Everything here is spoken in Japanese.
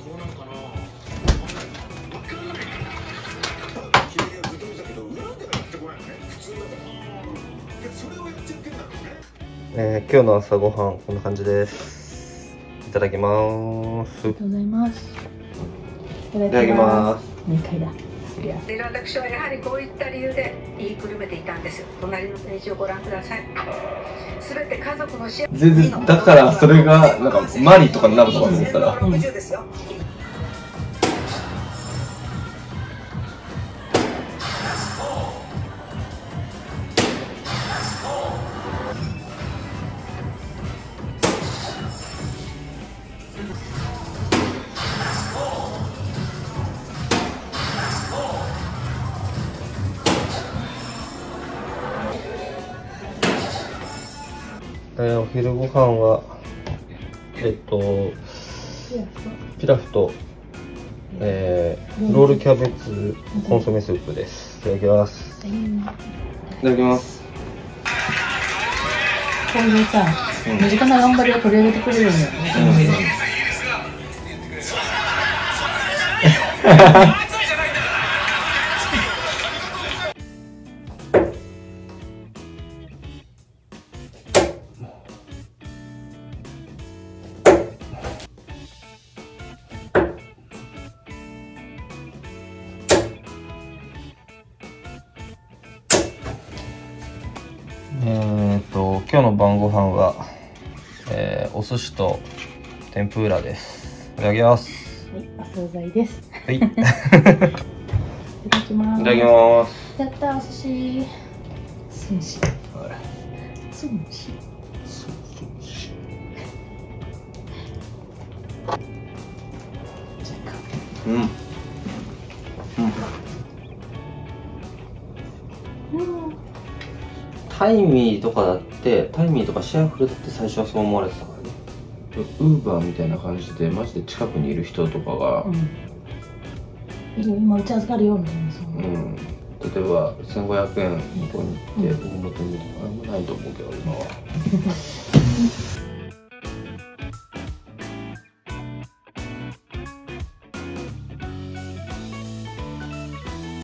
うなんかな。わからないから。君がずっと見たけど、裏ではやってこないのね。普通だから。で、それをやっちゃってんだろうね。 今日の朝ごはんこんな感じです。いただきます。 ありがとうございます。いただきます。 2回だ。 で私はやはりこういった理由で言いくるめていたんです。隣のページをご覧ください。すべて家族の幸せ。 全然だからそれがなんかマリとかになるとか思ったら。 60ですよ。 お昼ご飯はピラフと、ロールキャベツコンソメスープです。いただきます。いただきます。 こういうさ、身近な頑張りを取り上げてくれるんだよね。 今日の晩ご飯は、お寿司と天ぷらです。いただきます。 はい、お惣菜です。 はい。 いただきます。 いただきます。 やったお寿司。寿司。寿司。 うん。タイミーとかだってタイミーとかシェアフルだって最初はそう思われてたからね。ウーバーみたいな感じでマジで近くにいる人とかが、 今うち預かるよみたいなさ、 例えば1500円向こうに行って大元にとかあんまないと思うけど今は。